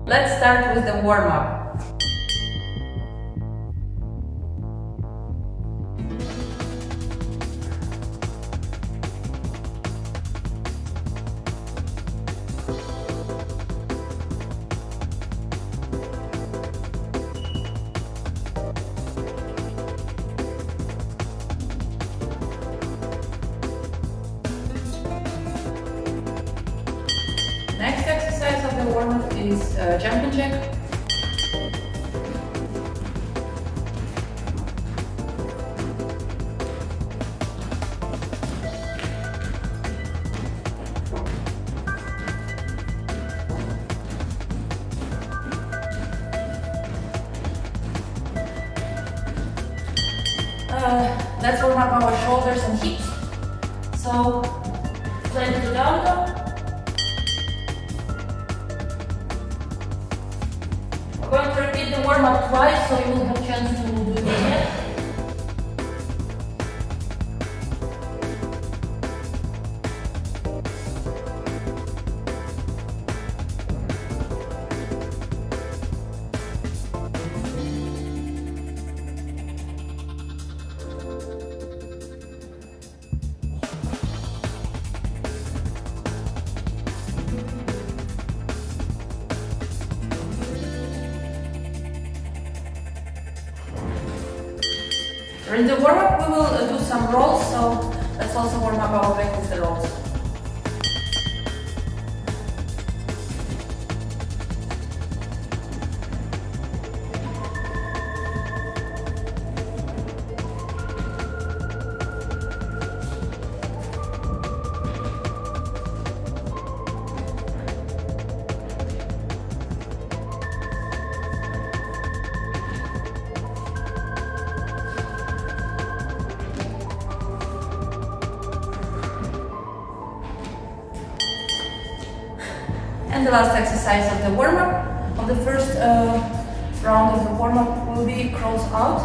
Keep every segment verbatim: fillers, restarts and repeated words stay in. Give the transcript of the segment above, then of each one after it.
Let's start with the warm-up. Next exercise of the warm-up is uh, jumping jack. Uh, let's warm up our shoulders and hips. So, plank to down dog. We're going to repeat the warm-up twice, so you will have a chance to do it again. During the warm-up, we will uh, do some rolls, so let's also warm up our back with the rolls. And the last exercise of the warm-up, of the first uh, round of the warm-up, will be crawls out.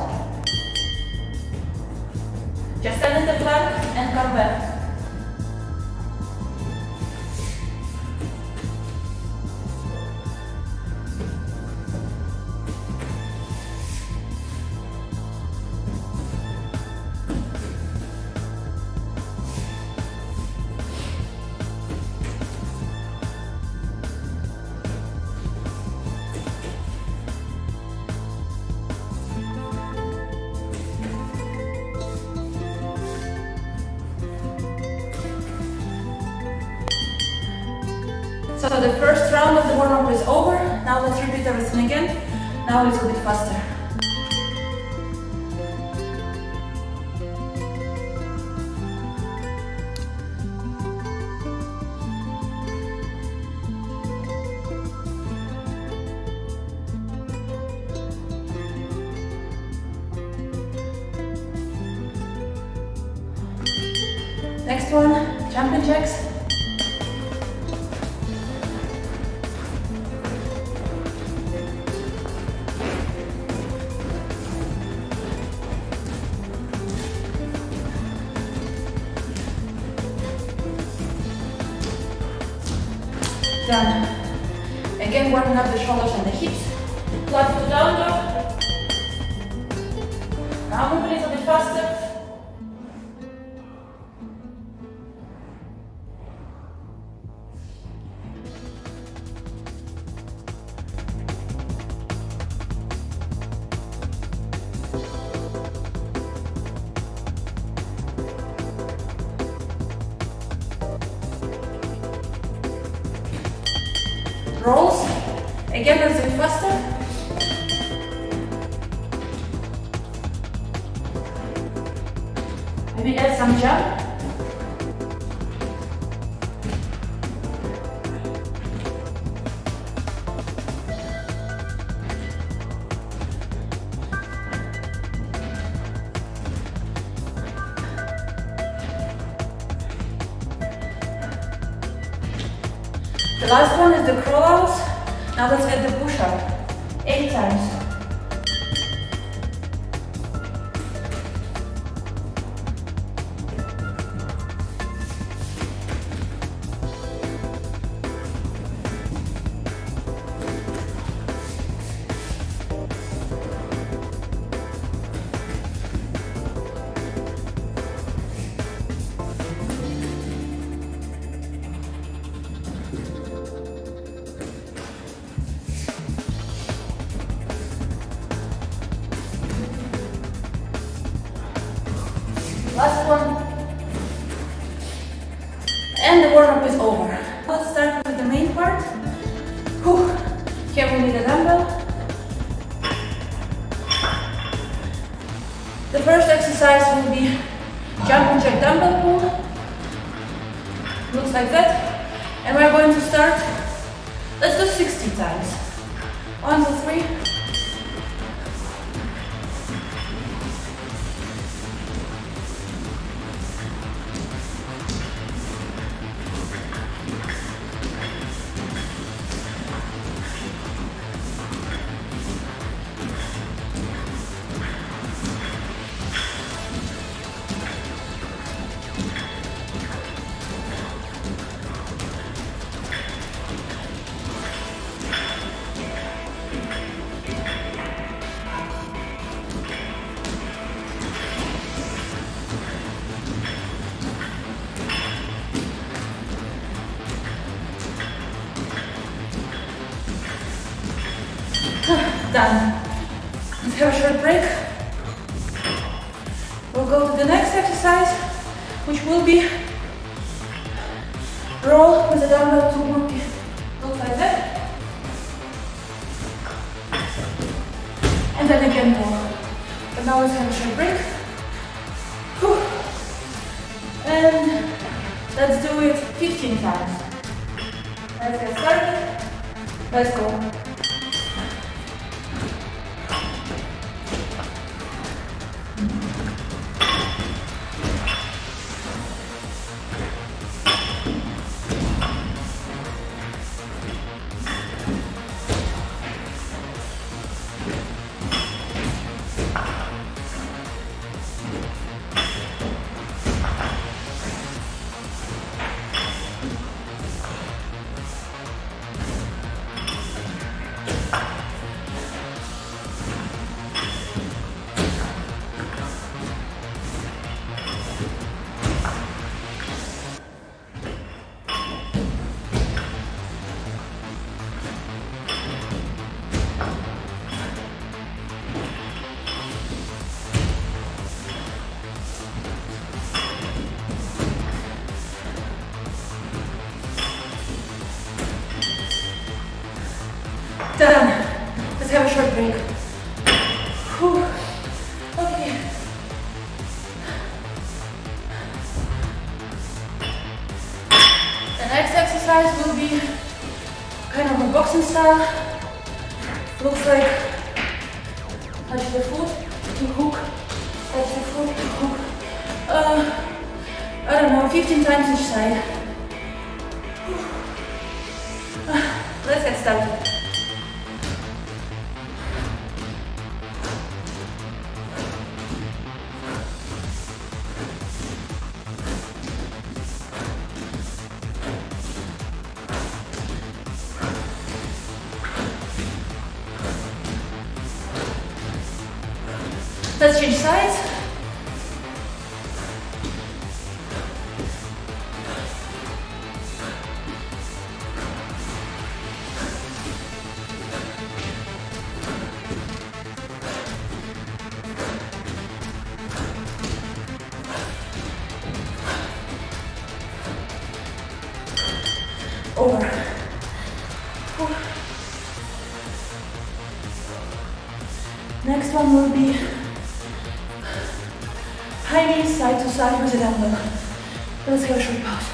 Just stand in the plank and come back. So the first round of the warm-up is over. Now let's repeat everything again. Now a little bit faster. Next one, jumping jacks. Done. Again, warming up the shoulders and the hips. Flat to down dog. Now move a little bit faster. Rolls. Again, let's do it faster. Maybe add some jump. The last one is the crawl outs. Now let's get the push up. Eight times. warm-up is over. Let's start with the main part. Whew. Here we need a dumbbell. The first exercise will be jump and jack dumbbell pull. Looks like that. And we're going to start, let's do sixty times. One, two, three. Done. Let's have a short break. We'll go to the next exercise, which will be roll with the dumbbell to work. Look like that. And then again roll. But now let's have a short break. Whew. And let's do it fifteen times. Let's get started. Let's go. Done. Let's have a short break. Whew. Okay. The next exercise will be kind of a boxing style. Looks like touch the foot, to hook, touch the foot, to hook. Uh, I don't know, fifteen times each side. Uh, let's get started. Let's change sides. Over. Next one will be high knees side to side with a dumbbell. Let's have a short pause.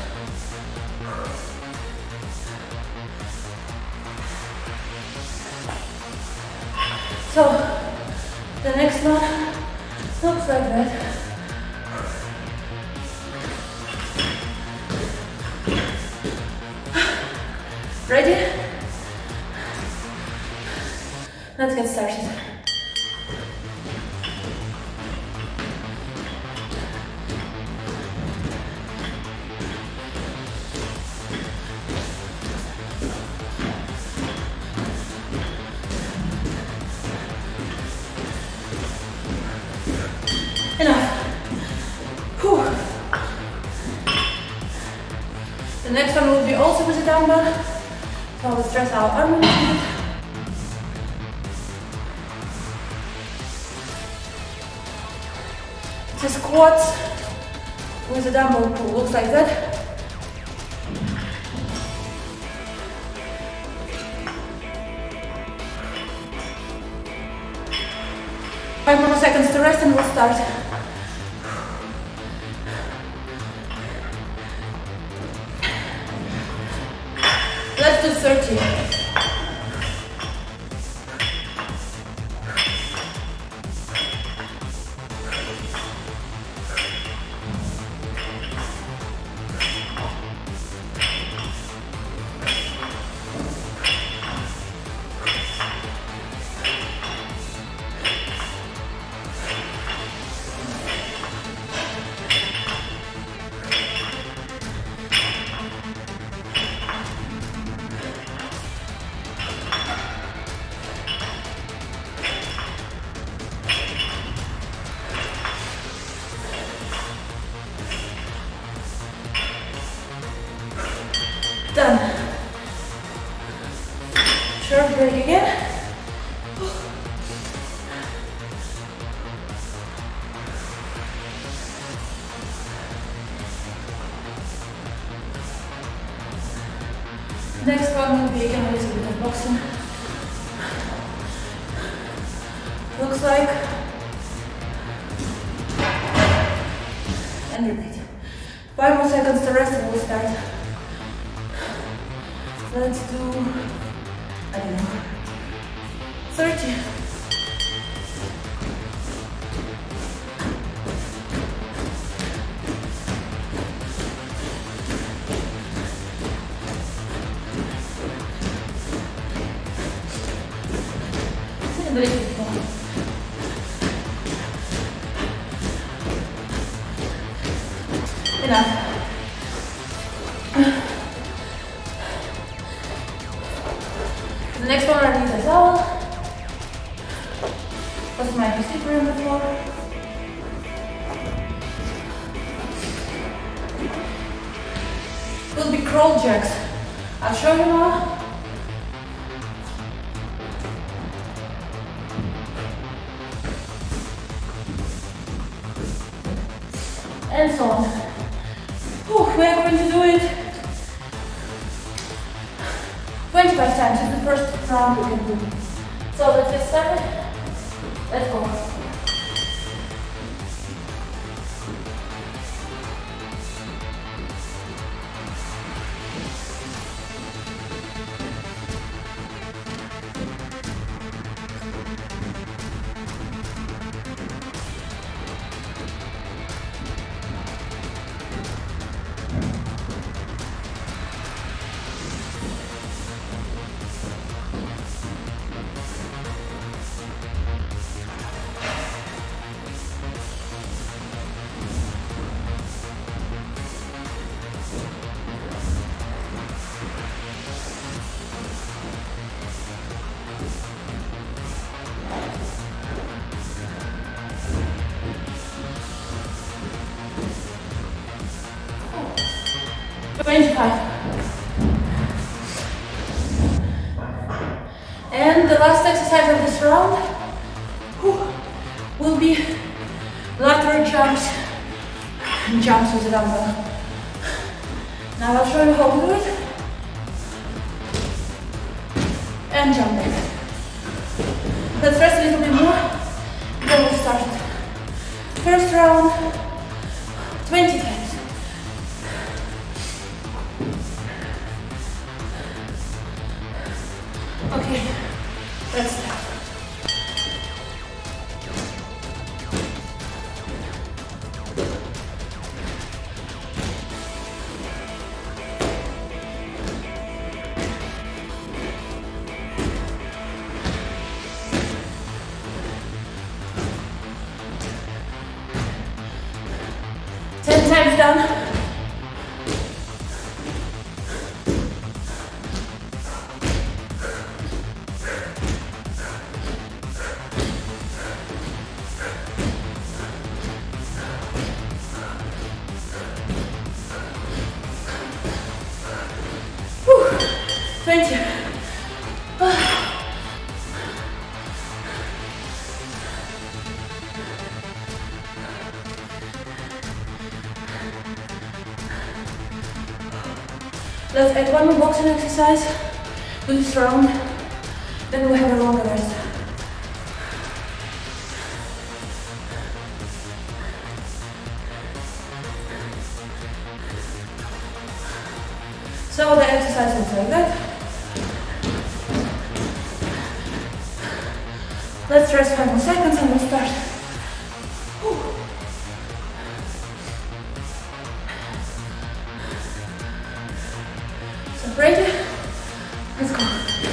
So, the next one looks like that. Ready? Let's get started. Enough. Whew. The next one will be also with a dumbbell. So let's stretch our arm movement. It's a squat with a dumbbell pull. Looks like that. Five more seconds to rest and we'll start. Let's do thirty. Done. Short break again. Next one will be again a little bit of boxing. Looks like. And repeat. Five more seconds to rest and we'll start. Let's do, I don't know, thirty. And a little bit more. Enough. The next one I need a towel. Put my slipper on the floor. Will be crawl jacks. I'll show you now. And so on. Whew, we are going to do it twenty-five times. It's the first round we can do. So let's get started. Let's go. twenty-five. And the last exercise of this round whew, will be lateral jumps and jumps with the dumbbell. Now I'll show you how to do it. And jump back. Let's rest a little bit more, then we'll start it. First round, twenty times. Okay, let's start. Ten times done. twenty. Let's add one more boxing exercise to this round, then we'll have a longer rest. So the exercise looks like that. Let's rest five more seconds and we'll start. Whew. Separate it. Let's go.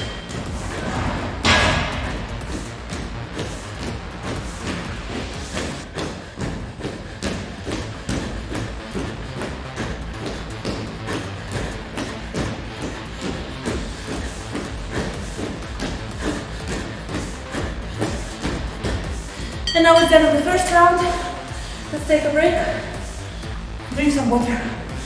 And now it's the end of the first round. Let's take a break. Drink some water.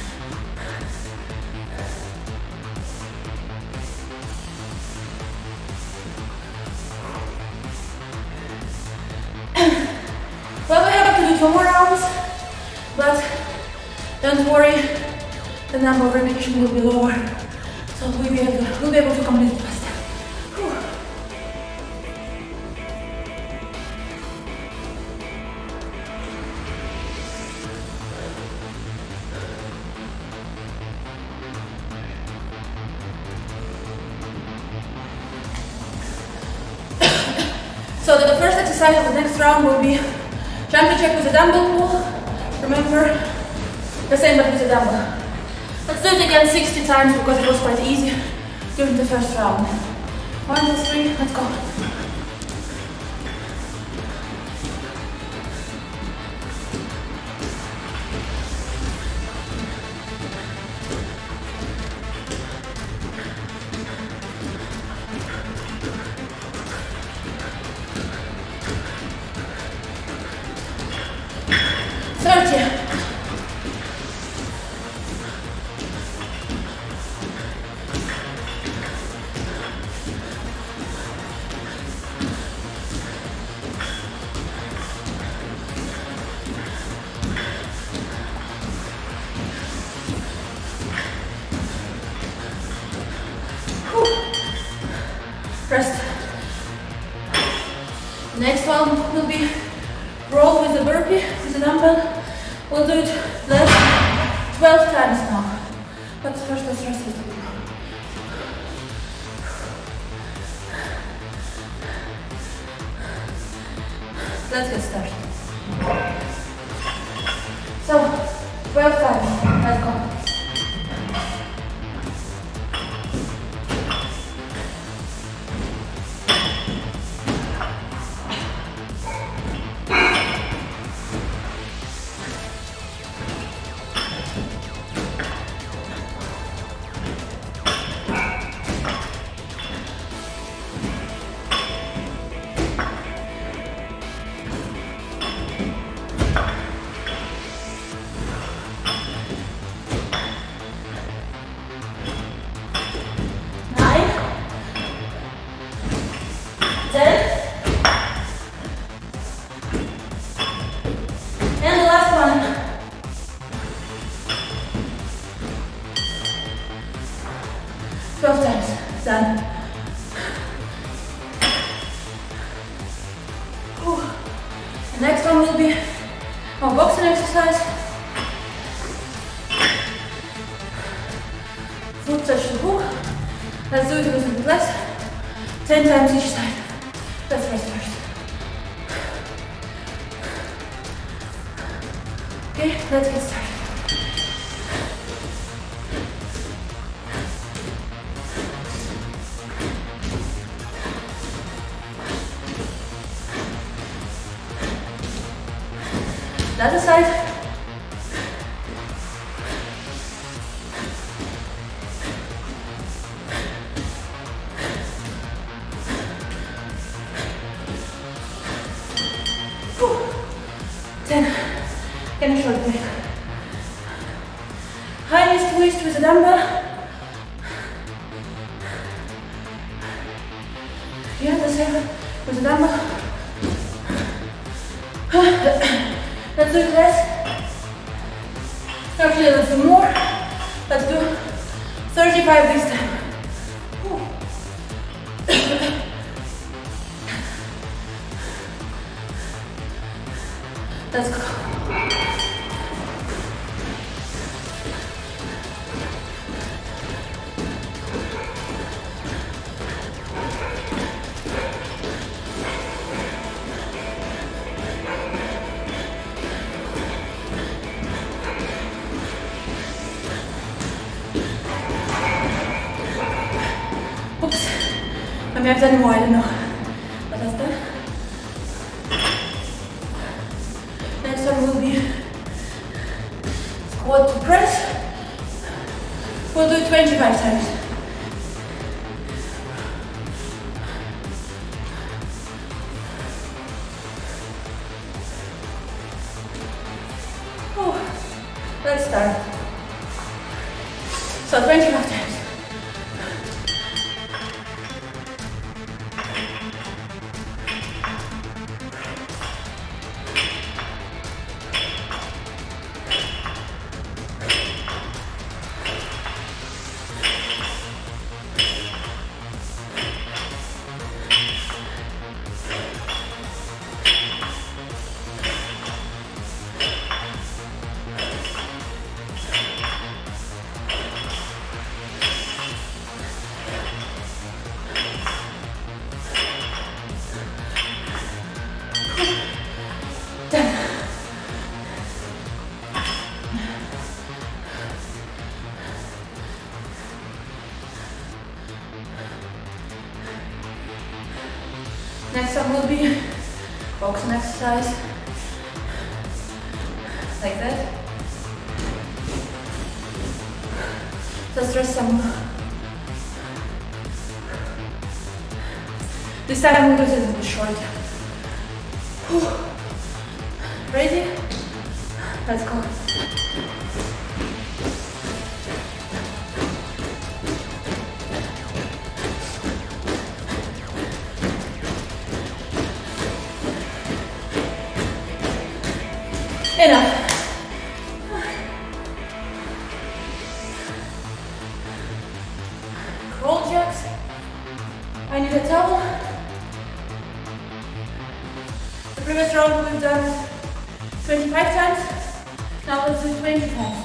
Well, we have to do two more rounds, but don't worry, the number of repetitions will be lower, so we'll be able to, we'll be able to complete it faster. Whew. So the first exercise of the next round will be jumping jack with a dumbbell pull. Remember, the same but with a dumbbell. Let's do it again sixty times because it was quite easy during the first round. One, two, three, let's go. thirty. Rest. Next one will be roll with the burpee, with the dumbbell. We'll do it less, twelve times now. But first let's rest with the burpee. Let's get started. So, twelve times. Let's go. twelve times. Done. Whew. The next one will be our boxing exercise. Foot touch the hook. Let's do it a little bit less. ten times each side. Let's rest first. Okay, let's get started. The other side. Whew. ten. Get a short break. High knees twist with a dumbbell. Yeah, the same with a dumbbell. Let's do less. Actually, let's do more. Let's do thirty-five this time. Whew. Let's go. Und wir haben eine Weile noch. Was ist das? Next one will be squat to press. We'll do it twenty-five times. Oh, let's start. So twenty-five times. Next up will be boxing exercise, like that. Just rest some more. This time I'm going to do it a little bit short. Ready? Let's go. Enough. Roll jacks. I need a towel. The previous round we've done twenty-five times. Now let's do twenty times.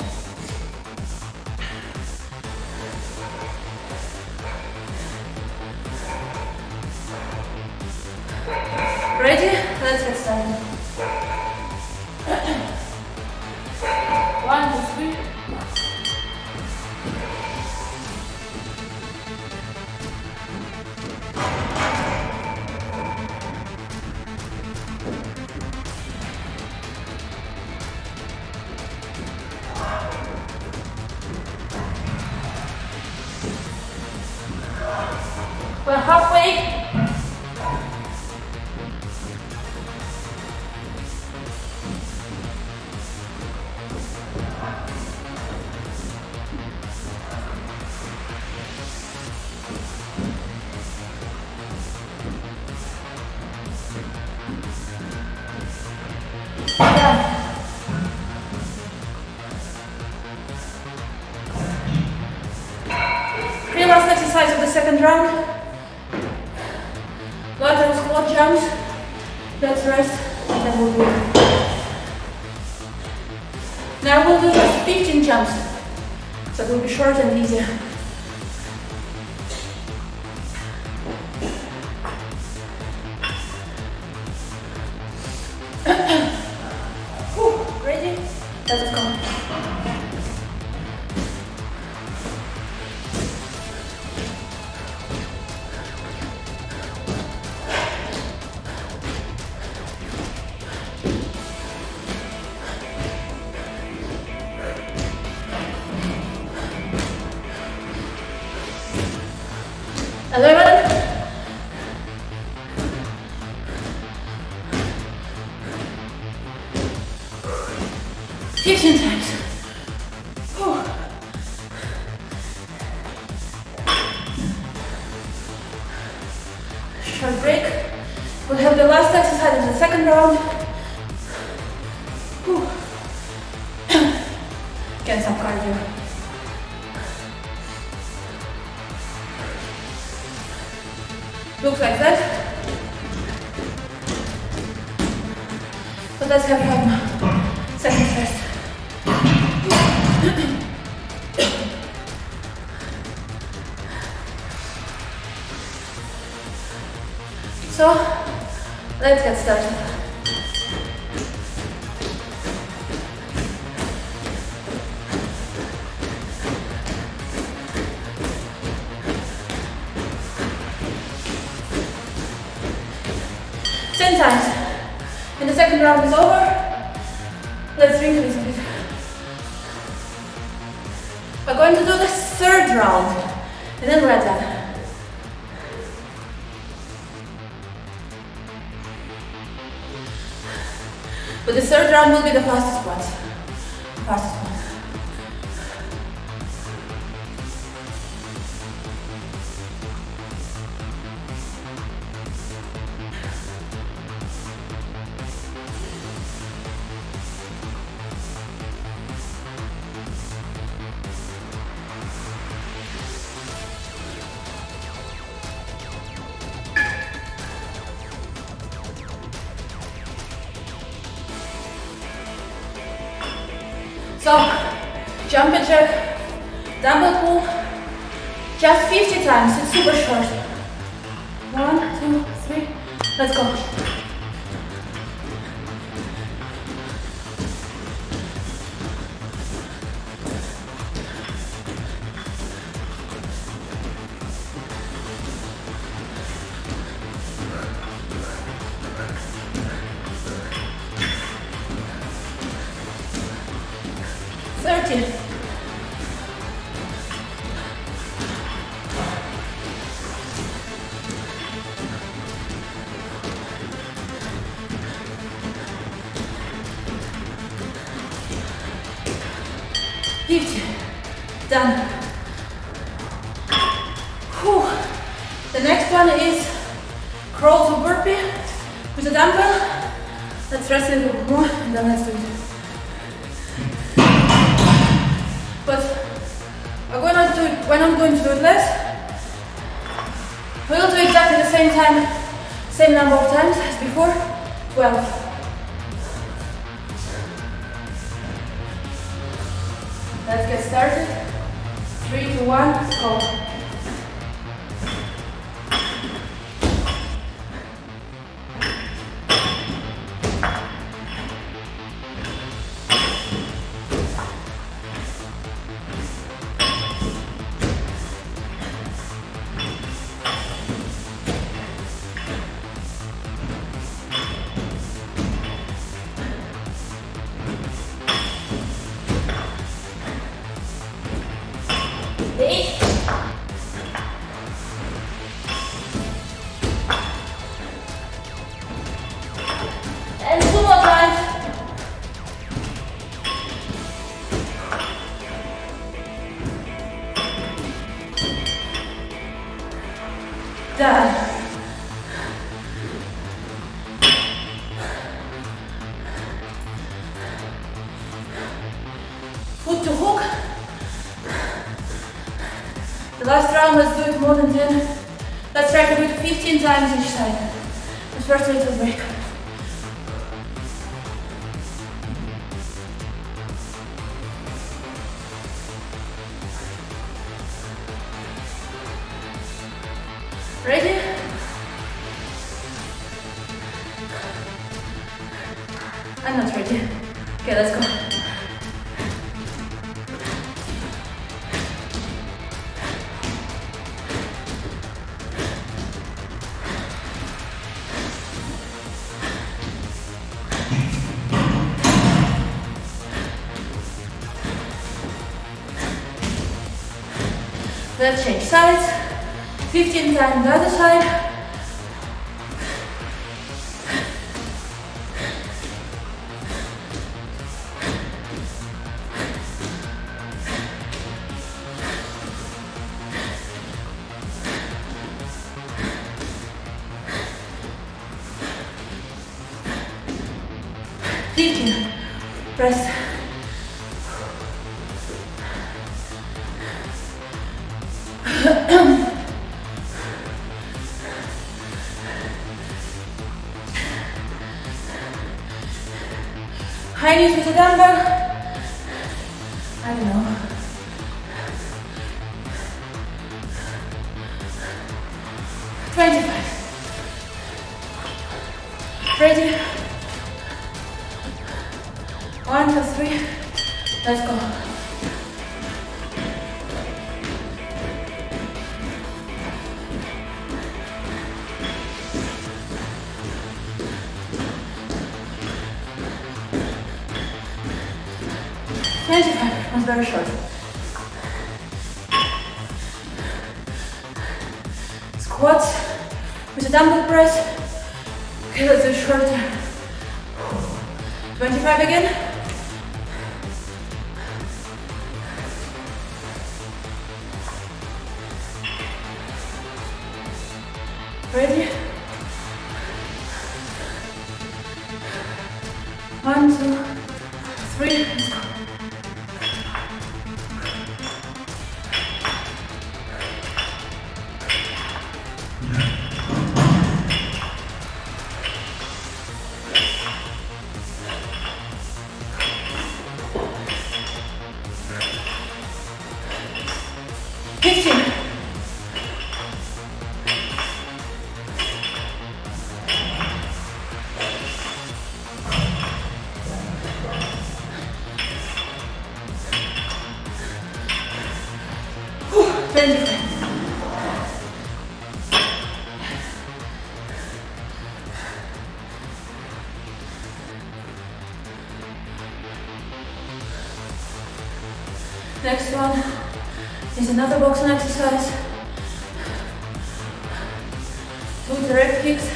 Ready? Let's get started. One, two, three. We're halfway. Three last exercise of the second round. Lateral squat jumps. Let's rest and then we'll do it. Now we'll do just fifteen jumps. So it will be short and easier. Ready? Let's go. Eleven. Fifteen times. Whew. Short break. We'll have the last exercise of the second round. Whew. Get some cardio. Looks like that. But let's have five seconds rest. So, let's get started. ten times. And the second round is over. Let's drink a little bit. We're going to do the third round, and then we're done. But the third round will be the fastest one. Fastest one. So, jumping jack, dumbbell pull, just fifty times, it's super short. One, two, three, let's go. thirty. fifty. Done. Whew. The next one is crawl to burpee with a dumbbell. Let's rest a little bit more and then let's do it. But I'm going to do it when I'm going to do it less. We'll do exactly the same time, same number of times as before, twelve. Let's get started. Three, two, one, go. Eight. And two more times. Done. Foot to hook. The last round, let's do it more than ten. Let's try to do it fifteen times each side. Let's first a little break. Ready? I'm not ready. Okay, let's go. Let's change sides. fifteen times the other side. fifteen. Press. High knees with a dumbbell. I don't know. twenty-five. Ready? One, two, three. Let's go. twenty-five, was very short. Squats with a dumbbell press. Okay, let's do shorter. twenty-five again. Ready? One, two, three, let's go. fifteen. twenty-five. Next one is another boxing exercise. Two direct kicks,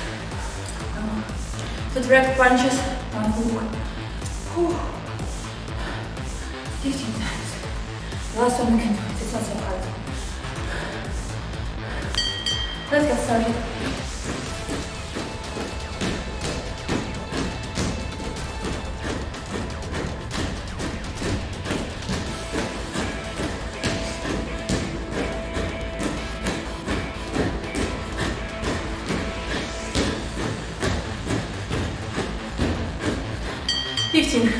two direct punches, one hook. fifteen times. The last one we can do it, it's not so hard. Let's get started. fifteen.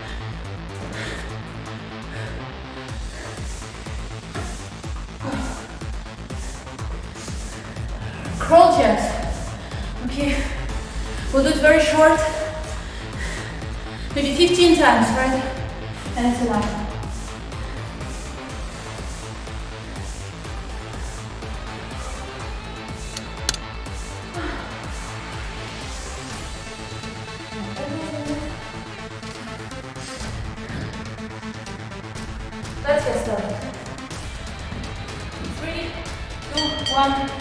Crawl jacks. Okay, we'll do it very short, maybe fifteen times, right? And it's enough. Let's get started. Three, two, one.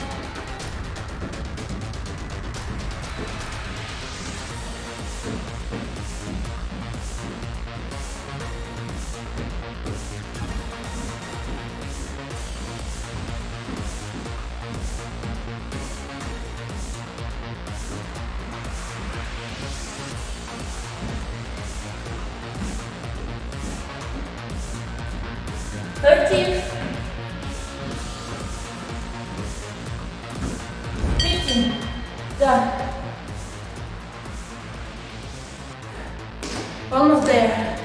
thirteen, fifteen, done. Almost there.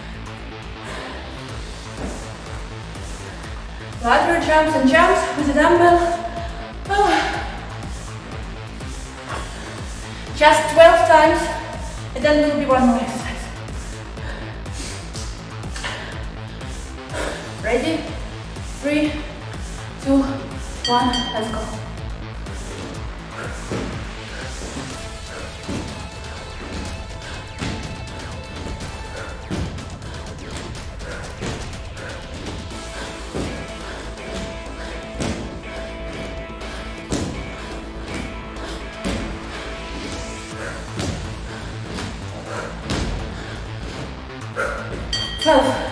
Lateral jumps and jumps with a dumbbell. Oh. Just twelve times, and then will be one more exercise. Ready? Three, two, one, let's go. twelve.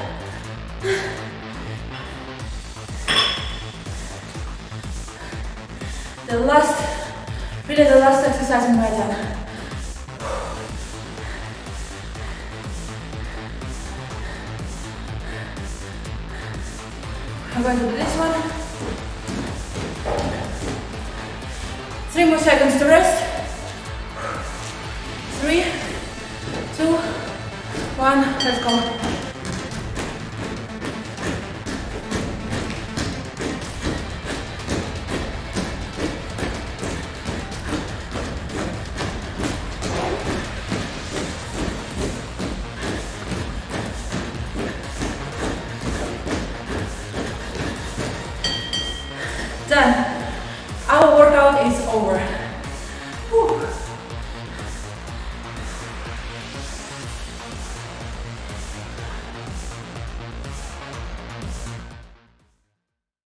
The last, really the last exercise in my time. I'm going to do this one. Three more seconds to rest. Three, two, one, let's go. Done. Our workout is over.